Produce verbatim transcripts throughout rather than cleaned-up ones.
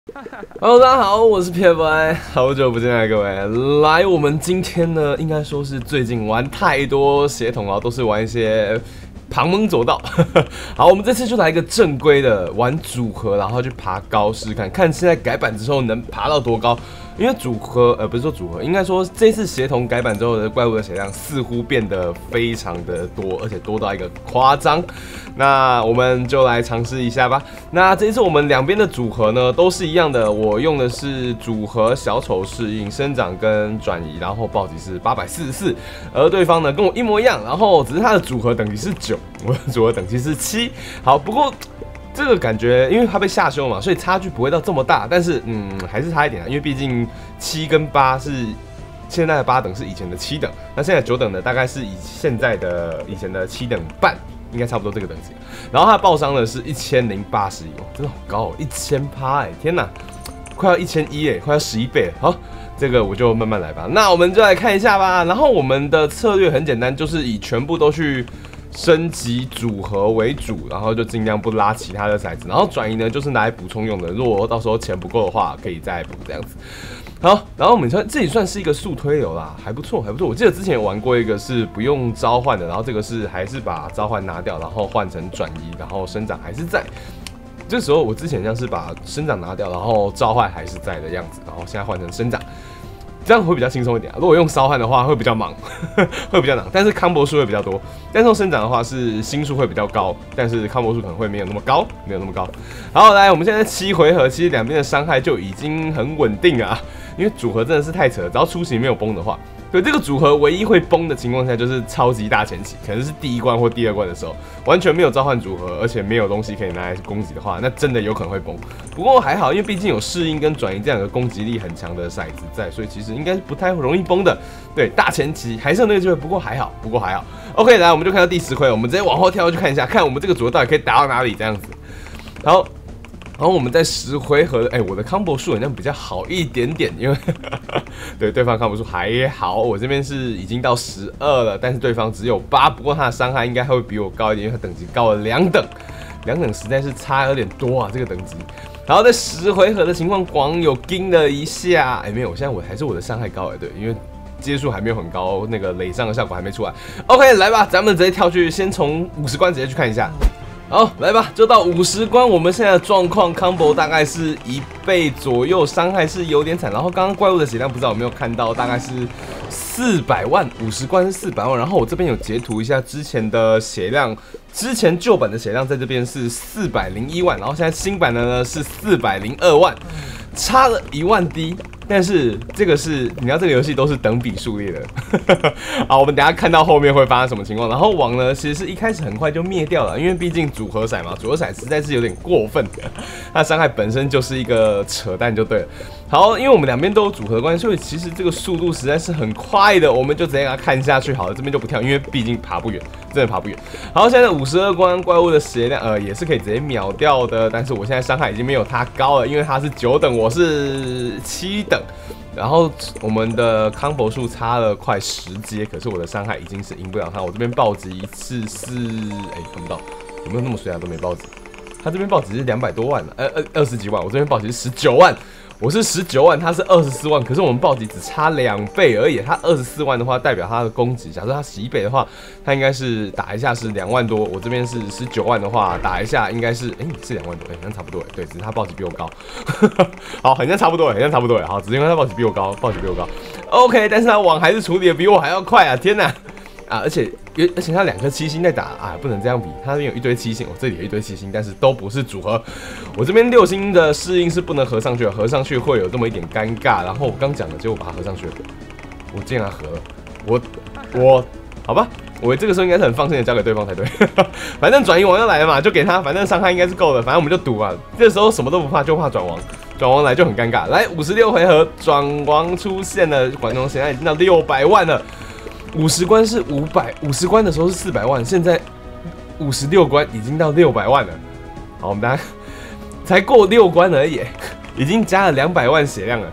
Hello， 大家好，我是 P F I， 好久不见啊，各位。来，我们今天呢，应该说是最近玩太多协同啊，都是玩一些旁门左道。好，我们这次就来一个正规的，玩组合，然后去爬高试看看现在改版之后能爬到多高。因为组合，呃，不是说组合，应该说这次协同改版之后的怪物的血量似乎变得非常的多，而且多到一个夸张。那我们就来尝试一下吧。那这一次我们两边的组合呢都是一样的，我用的是组合小丑适应、生长跟转移，然后暴击是八百四十四，而对方呢跟我一模一样，然后只是他的组合等级是九，我的组合等级是七。好，不过。这个感觉，因为它被下修嘛，所以差距不会到这么大，但是嗯，还是差一点啊，因为毕竟七跟八是现在的八等是以前的七等，那现在九等的大概是以现在的以前的七等半，应该差不多这个等级。然后它的爆伤呢是一千零八十一，真的好高哦，一千趴哎，天哪，快要一千一哎，快要十一倍了。好，这个我就慢慢来吧。那我们就来看一下吧。然后我们的策略很简单，就是以全部都去。升级组合为主，然后就尽量不拉其他的骰子，然后转移呢就是拿来补充用的。如果到时候钱不够的话，可以再补这样子。好，然后我们算这里算是一个速推流啦，还不错，还不错。我记得之前有玩过一个是不用召唤的，然后这个是还是把召唤拿掉，然后换成转移，然后生长还是在。这时候我之前像是把生长拿掉，然后召唤还是在的样子，然后现在换成生长。这样会比较轻松一点、啊。如果用烧焊的话，会比较忙，会比较难。但是康博数会比较多。但是用生长的话，是星数会比较高，但是康博数可能会没有那么高，没有那么高。好，来，我们现在七回合，其实两边的伤害就已经很稳定了、啊，因为组合真的是太扯了，只要出席没有崩的话。对，这个组合唯一会崩的情况下，就是超级大前期，可能是第一关或第二关的时候，完全没有召唤组合，而且没有东西可以拿来攻击的话，那真的有可能会崩。不过还好，因为毕竟有适应跟转移这两个攻击力很强的骰子在，所以其实应该不太容易崩的。对，大前期还是有那个机会，不过还好，不过还好。OK， 来，我们就看到第十回，我们直接往后跳去看一下，看我们这个组合到底可以打到哪里这样子。好。然后我们在十回合，哎、欸，我的康博数好像比较好一点点，因为对对方康博数还好，我这边是已经到十二了，但是对方只有八，不过他的伤害应该会比我高一点，因为他等级高了两等，两等实在是差有点多啊，这个等级。然后在十回合的情况，光有盯了一下，哎、欸，没有，现在我还是我的伤害高哎，对，因为阶数还没有很高，那个累伤的效果还没出来。OK， 来吧，咱们直接跳去，先从五十关直接去看一下。好，来吧，就到五十关。我们现在的状况 ，combo 大概是一倍左右，伤害是有点惨。然后刚刚怪物的血量不知道有没有看到，大概是四百万，五十关是四百万。然后我这边有截图一下之前的血量，之前旧版的血量在这边是四百零一万，然后现在新版的呢是四百零二万，差了一万滴。但是这个是，你知道这个游戏都是等比数列的。好，我们等一下看到后面会发生什么情况。然后王呢，其实是一开始很快就灭掉了，因为毕竟组合骰嘛，组合骰实在是有点过分的，它的伤害本身就是一个扯淡就对了。好，因为我们两边都有组合的关系，所以其实这个速度实在是很快的，我们就直接给它看下去好了，这边就不跳，因为毕竟爬不远，真的爬不远。好，现在五十二关怪物的血量，呃，也是可以直接秒掉的，但是我现在伤害已经没有它高了，因为它是九等，我是七等。然后我们的康博数差了快十阶，可是我的伤害已经是赢不了他。我这边暴击一次是，哎、欸，看不到，有没有那么衰啊？都没暴击。他这边暴击是两百多万，呃呃二十几万，我这边暴击是十九万。我是十九万，他是二十四万，可是我们暴击只差两倍而已。他二十四万的话，代表他的攻击，假设他十一倍的话，他应该是打一下是两万多。我这边是十九万的话，打一下应该是，哎、欸，是两万多，哎、欸，好像差不多，对，只是他暴击比我高。好，好像差不多，好像差不多，好，只是因为他暴击比我高，暴击比我高。OK， 但是他网还是处理的比我还要快啊！天哪！啊，而且而且他两颗七星在打啊，不能这样比。他那边有一堆七星，我、哦、这里有一堆七星，但是都不是组合。我这边六星的适应是不能合上去的，合上去会有这么一点尴尬。然后我刚讲的，结果把它合上去了，我竟然合了，我我好吧，我这个时候应该是很放心的交给对方才对。反正转移王要来了嘛，就给他，反正伤害应该是够的，反正我们就赌啊。这时候什么都不怕，就怕转王。转王来就很尴尬。来五十六回合，转王出现了，管中现在已经到六百万了。五十关是五百，五十关的时候是四百万，现在五十六关已经到六百万了。好，我们大家才过六关而已，已经加了两百万血量了。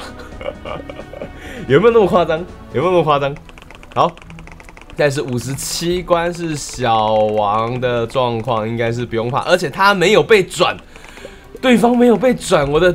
有没有那么夸张？有没有那么夸张？好，再是五十七关是小王的状况，应该是不用怕，而且他没有被转，对方没有被转，我的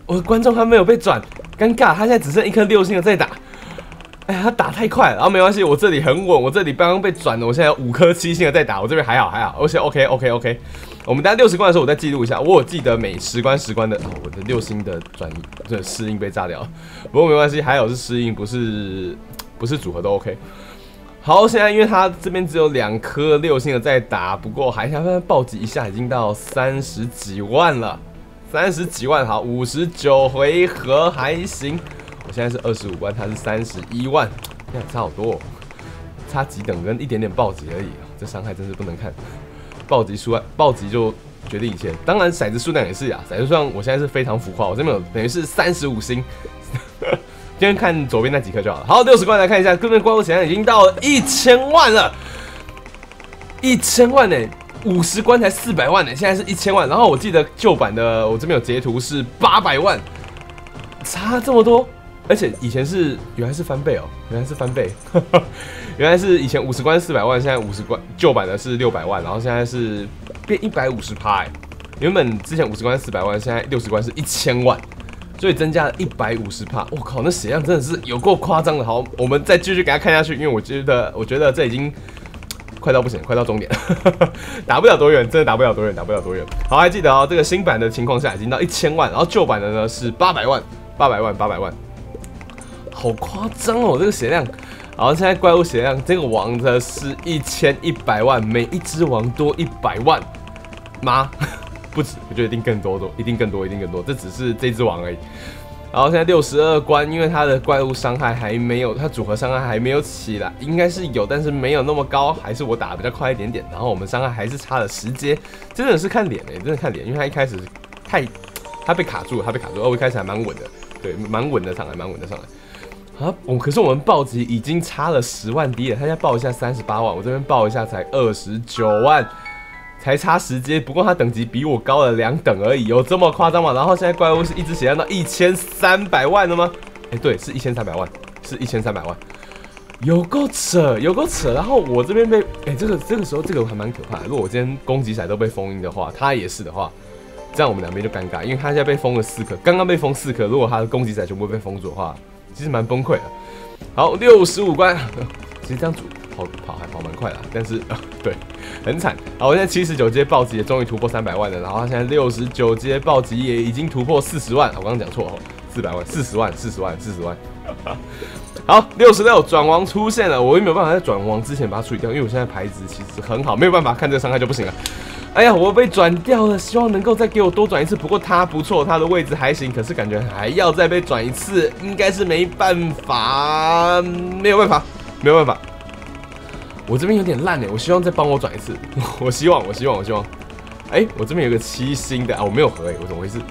我的观众还没有被转，尴尬，他现在只剩一颗六星的在打。哎呀，他打太快了，然后没关系，我这里很稳，我这里刚刚被转了，我现在有五颗七星的在打，我这边还好还好，而且 OK OK OK。我们等下六十关的时候，我再记录一下，我有记得每十关十关的，哦、我的六星的转移，这适应被炸掉了，不过没关系，还有是适应，不是不是组合都 OK。好，现在因为他这边只有两颗六星的在打，不过还想暴击一下，已经到三十几万了，三十几万，好，五十九回合还行。我现在是二十五万，他是三十一万，看差好多、哦，差几等跟一点点暴击而已，这伤害真是不能看。暴击数，暴击就决定一切。当然，骰子数量也是呀，骰子数量我现在是非常浮夸，我这边有等于是三十五星。今天看左边那几颗就好了。好，六十关来看一下，各边怪物血量已经到了一千万了，一千万呢、欸，五十关才四百万呢、欸，现在是一千万。然后我记得旧版的，我这边有截图是八百万，差这么多，而且以前是原来是翻倍哦，原来是翻倍，原来是以前五十关四百万，现在五十关旧版的是六百万，然后现在是变一百五十趴，原本之前五十关四百万，现在六十关是一千万。所以增加了一百五十趴，我靠，那血量真的是有够夸张的。好，我们再继续给他看下去，因为我觉得，我觉得这已经快到不行，快到终点，打不了多远，真的打不了多远，打不了多远。好，还记得哦，这个新版的情况下已经到一千万，然后旧版的呢是八百万，八百万，八百万，好夸张哦，这个血量。好，现在怪物血量，这个王的是一千一百万，每一只王多一百万吗？不止，我觉得一定更多，多一定更多，一定更多。这只是这只王而已。然后现在六十二关，因为它的怪物伤害还没有，它组合伤害还没有起来，应该是有，但是没有那么高，还是我打的比较快一点点。然后我们伤害还是差了十阶，真的是看脸哎、欸，真的看脸，因为他一开始太，他被卡住了，他被卡住了，哦，我一开始还蛮稳的，对，蛮稳的上来，蛮稳的上来。啊，我可是我们暴击已经差了十万滴了，他现在报一下三十八万，我这边报一下才二十九万。才差十阶，不过他等级比我高了两等而已，有这么夸张吗？然后现在怪物是一只血量到一千三百万了吗？哎、欸，对，是一千三百万，是一千三百万，有够扯，有够扯。然后我这边被，哎、欸，这个这个时候这个还蛮可怕的。如果我今天攻击骰都被封印的话，他也是的话，这样我们两边就尴尬，因为他现在被封了四颗，刚刚被封四颗，如果他的攻击骰全部被封住的话，其实蛮崩溃的。好，六十五关，其实这样组。跑跑还跑蛮快的，但是、呃、对，很惨。好，我现在七十九阶暴击也终于突破三百万了，然后他现在六十九阶暴击也已经突破四十万，我刚刚讲错哦，四百万、四十万、四十万、四十万。好，六十六转王出现了，我又没有办法在转王之前把它处理掉，因为我现在牌子其实很好，没有办法看这个伤害就不行了。哎呀，我被转掉了，希望能够再给我多转一次。不过他不错，他的位置还行，可是感觉还要再被转一次，应该是没办法，没有办法，没有办法。我这边有点烂哎，我希望再帮我转一次。我希望，我希望，我希望。哎、欸，我这边有个七星的啊，我没有合哎，我怎么回事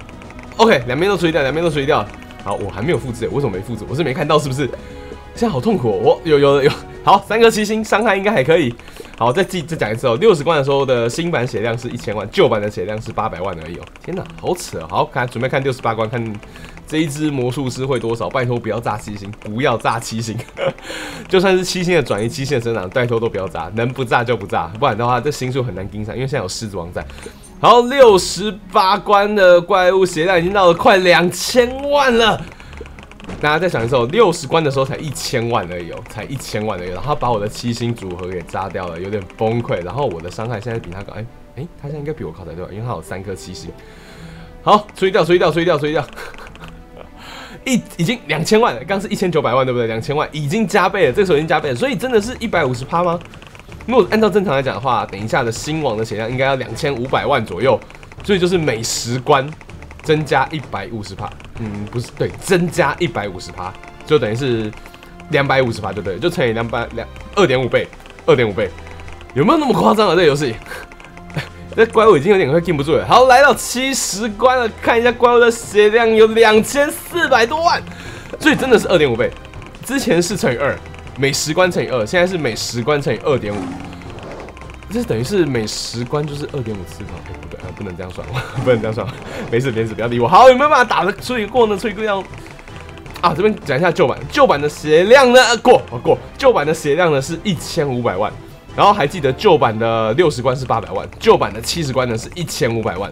？OK， 两边都处理掉，两边都处理掉。好，我还没有复制，为什么没复制？我是没看到是不是？现在好痛苦哦。我有有有，好，三颗七星，伤害应该还可以。好，再记再讲一次哦。六十关的时候的新版血量是一千万，旧版的血量是八百万而已哦。天哪，好扯！好，看准备看六十八关，看这一只魔术师会多少？拜托不要炸七星，不要炸七星。就算是七星的转移、七星的生长，拜托都不要炸，能不炸就不炸，不然的话这星数很难跟上，因为现在有狮子王在。好，六十八关的怪物血量已经到了快两千万了。大家再想一次哦，六十关的时候才一千万而已哦，才一千万而已，然后把我的七星组合给炸掉了，有点崩溃。然后我的伤害现在比他高，哎、欸、哎、欸，他现在应该比我高才对吧？因为他有三颗七星。好，处理掉，处理掉，处理掉，处理掉。一已经两千万了，刚是一千九百万对不对？两千万已经加倍了，这个时候已经加倍了，所以真的是一百五十趴吗？如果按照正常来讲的话，等一下的新王的血量应该要两千五百万左右，所以就是每十关增加一百五十趴。嗯，不是，对，增加一百五十趴，就等于是两百五十趴，就对了，就乘以两百两二点五倍，二点五倍，有没有那么夸张啊？这个游戏，这怪物已经有点快禁不住了。好，来到七十关了，看一下怪物的血量有两千四百多万，所以真的是二点五倍。之前是乘以二，每十关乘以二，现在是每十关乘以二点五，这等于是每十关就是二点五次方。哎、欸，不对，不能这样算，不能这样算，没事没事，不要理我。好，有没有办法打得处理过呢？处理过要啊，这边讲一下旧版，旧版的血量呢过过，旧版的血量呢是一千五百万。然后还记得旧版的六十关是八百万，旧版的七十关呢是一千五百万，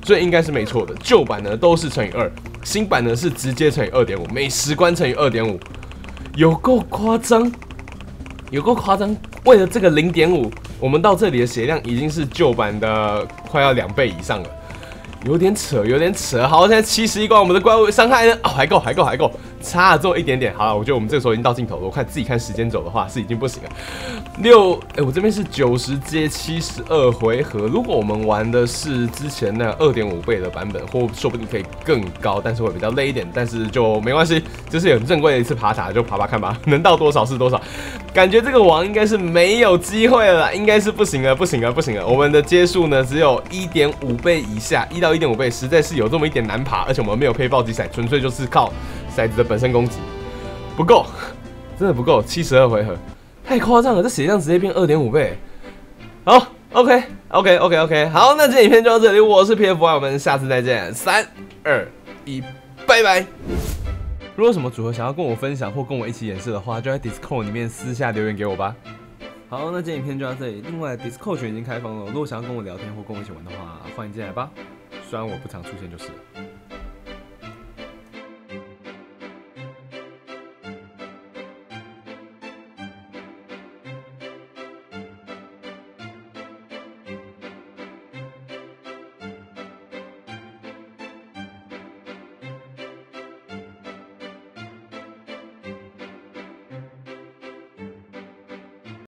所以应该是没错的。旧版呢都是乘以二，新版呢是直接乘以二点五，每十关乘以二点五，有够夸张，有够夸张。为了这个零点五，我们到这里的血量已经是旧版的快要两倍以上了。有点扯，有点扯。好，现在七十一关，我们的怪物伤害呢？哦，还够，还够，还够，差了这么一点点。好了，我觉得我们这个时候已经到尽头了。我看自己看时间轴的话，是已经不行了。六，哎、欸，我这边是九十接七十二回合。如果我们玩的是之前那二点五倍的版本，或说不定可以更高，但是会比较累一点。但是就没关系，就是很正规的一次爬塔，就爬爬看吧，能到多少是多少。感觉这个王应该是没有机会了啦，应该是不行了，不行了，不行了。我们的阶数呢只有一点五倍以下，一到一点五倍，实在是有这么一点难爬，而且我们没有配暴击骰，纯粹就是靠骰子的本身攻击，不够，真的不够，七十二回合，太夸张了，这血量直接变二点五倍。好 ，OK OK OK OK， 好，那这影片就到这里，我是 P F Y， 我们下次再见，三二一，拜拜。如果有什么组合想要跟我分享或跟我一起演示的话，就在 Discord 里面私下留言给我吧。好，那这影片就到这里。另外 ，Discord 群已经开放了，如果想要跟我聊天或跟我一起玩的话，欢迎进来吧。虽然我不常出现就是了。